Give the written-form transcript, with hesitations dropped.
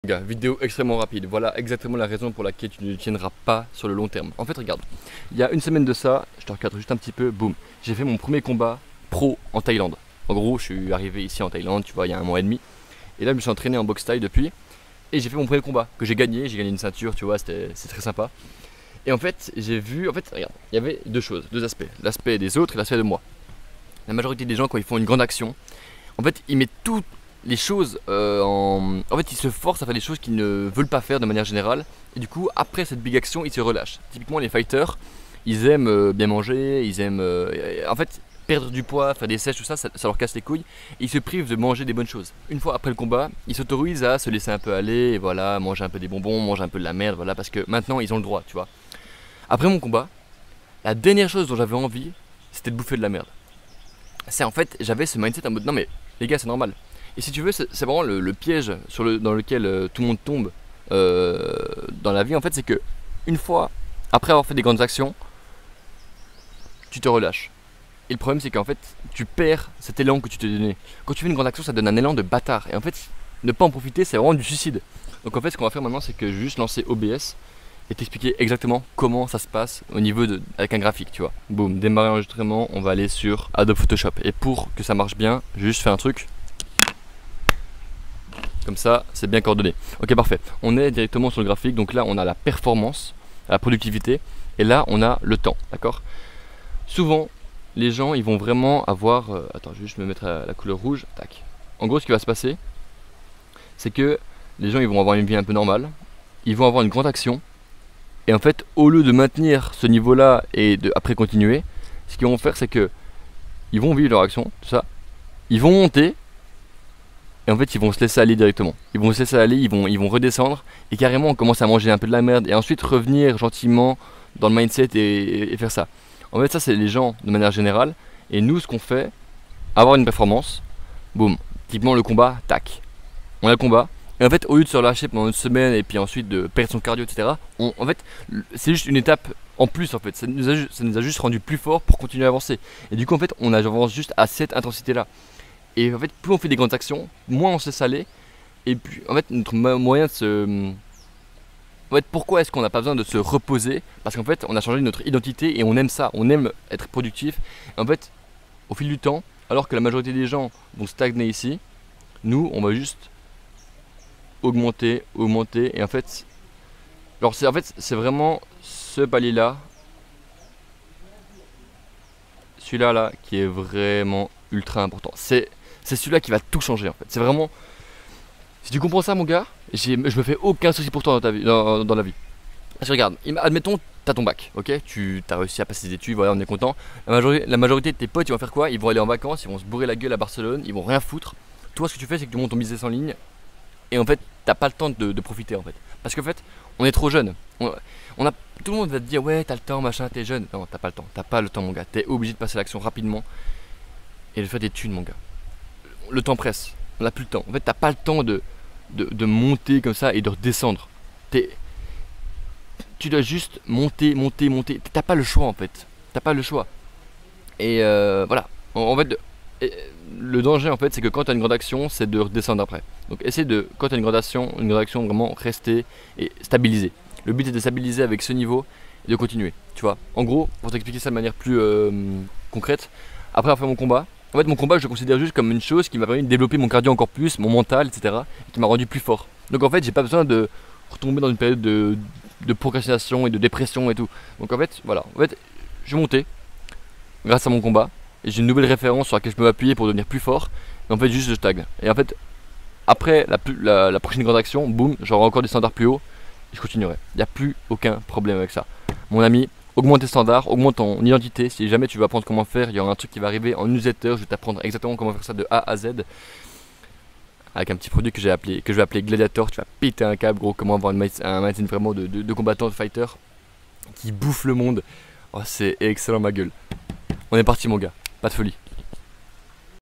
Gars, vidéo extrêmement rapide, voilà exactement la raison pour laquelle tu ne tiendras pas sur le long terme. En fait regarde, il y a une semaine de ça, je te recadre juste un petit peu, boum, j'ai fait mon premier combat pro en Thaïlande. En gros je suis arrivé ici en Thaïlande, tu vois, il y a 1 mois et demi. Et là je me suis entraîné en boxe thaï depuis. Et j'ai fait mon premier combat, que j'ai gagné une ceinture, tu vois, c'est très sympa. Et en fait j'ai vu, regarde, il y avait deux choses, deux aspects. L'aspect des autres et l'aspect de moi. La majorité des gens quand ils font une grande action, en fait ils mettent tout les choses en fait ils se forcent à faire des choses qu'ils ne veulent pas faire de manière générale et du coup après cette big action ils se relâchent. Typiquement les fighters ils aiment bien manger, ils aiment en fait perdre du poids, faire des sèches, tout ça, ça leur casse les couilles et ils se privent de manger des bonnes choses. Une fois après le combat ils s'autorisent à se laisser un peu aller et voilà, manger un peu des bonbons, manger un peu de la merde, voilà, parce que maintenant ils ont le droit, tu vois. Après mon combat, la dernière chose dont j'avais envie c'était de bouffer de la merde. C'est en fait j'avais ce mindset en mode non mais les gars c'est normal. Et si tu veux, c'est vraiment le piège dans lequel tout le monde tombe dans la vie. En fait, c'est que une fois, après avoir fait des grandes actions, tu te relâches. Et le problème, c'est qu'en fait, tu perds cet élan que tu t'es donné. Quand tu fais une grande action, ça donne un élan de bâtard. Et en fait, ne pas en profiter, c'est vraiment du suicide. Donc en fait, ce qu'on va faire maintenant, c'est que je vais juste lancer OBS et t'expliquer exactement comment ça se passe au niveau avec un graphique, tu vois. Boum, démarrer l'enregistrement, on va aller sur Adobe Photoshop. Et pour que ça marche bien, je vais juste faire un truc. Comme ça, c'est bien coordonné. Ok, parfait. On est directement sur le graphique. Donc là, on a la performance, la productivité. Et là, on a le temps. D'accord. Souvent, les gens, ils vont vraiment avoir... attends, je vais juste me mettre à la couleur rouge. Tac. En gros, ce qui va se passer, c'est que les gens, ils vont avoir une vie un peu normale. Ils vont avoir une grande action. Et en fait, au lieu de maintenir ce niveau-là et de après continuer, ce qu'ils vont faire, c'est que ils vont vivre leur action, tout ça. Ils vont monter. Et en fait, ils vont se laisser aller directement. Ils vont se laisser aller, ils vont redescendre. Et carrément, on commence à manger un peu de la merde. Et ensuite, revenir gentiment dans le mindset et faire ça. En fait, ça, c'est les gens de manière générale. Et nous, ce qu'on fait, avoir une performance. Boum. Typiquement, le combat, tac. On a le combat. Et en fait, au lieu de se relâcher pendant une semaine et puis ensuite de perdre son cardio, etc. En fait, c'est juste une étape en plus. En fait, ça nous a juste rendu plus fort pour continuer à avancer. Et du coup, en fait, on avance juste à cette intensité-là. Et en fait, plus on fait des grandes actions, moins on se laisse aller. Et puis, en fait, notre moyen de se... En fait, pourquoi est-ce qu'on n'a pas besoin de se reposer? Parce qu'en fait, on a changé notre identité et on aime ça. On aime être productif. Et en fait, au fil du temps, alors que la majorité des gens vont stagner ici, nous, on va juste augmenter, augmenter. Et en fait, c'est vraiment ce palier-là, celui-là là, qui est vraiment ultra important. C'est celui-là qui va tout changer en fait. C'est vraiment. Si tu comprends ça, mon gars, je me fais aucun souci pour toi dans ta vie, dans la vie. Parce que regarde, admettons, t'as ton bac, ok, tu as réussi à passer tes études, voilà, on est content. La majorité de tes potes, ils vont faire quoi? Ils vont aller en vacances, ils vont se bourrer la gueule à Barcelone, ils vont rien foutre. Toi, ce que tu fais, c'est que tu montes ton business en ligne. Et en fait, t'as pas le temps de profiter en fait. Parce qu'en fait, on est trop jeune. Tout le monde va te dire, ouais, t'as le temps, machin, t'es jeune. Non, t'as pas le temps. T'as pas le temps, mon gars. T'es obligé de passer à l'action rapidement et de faire des thunes, mon gars. Le temps presse, on n'a plus le temps. En fait, t'as pas le temps de monter comme ça et de redescendre. Tu dois juste monter, monter, monter. T'as pas le choix en fait. T'as pas le choix. Et voilà. En fait, le danger en fait, c'est que quand tu as une grande action, c'est de redescendre après. Donc essaie de, quand tu as une grande action, vraiment rester et stabiliser. Le but est de stabiliser avec ce niveau et de continuer. Tu vois. En gros, pour t'expliquer ça de manière plus concrète, après avoir fait mon combat. En fait, mon combat, je le considère juste comme une chose qui m'a permis de développer mon cardio encore plus, mon mental, etc. Et qui m'a rendu plus fort. Donc en fait, j'ai pas besoin de retomber dans une période de procrastination et de dépression et tout. Donc en fait, voilà. En fait, je suis monté grâce à mon combat. Et j'ai une nouvelle référence sur laquelle je peux m'appuyer pour devenir plus fort. Et en fait, juste je stagne. Et en fait, après la prochaine grande action, boum, j'aurai encore des standards plus hauts. Et je continuerai. Il n'y a plus aucun problème avec ça. Mon ami, augmente tes standards, augmente ton identité. Si jamais tu veux apprendre comment faire, il y aura un truc qui va arriver en newsletter. Je vais t'apprendre exactement comment faire ça de A à Z. Avec un petit produit que je vais appeler Gladiator. Tu vas péter un câble, gros. Comment avoir un mindset vraiment de combattant, de fighter qui bouffe le monde. Oh, c'est excellent, ma gueule. On est parti, mon gars. Pas de folie.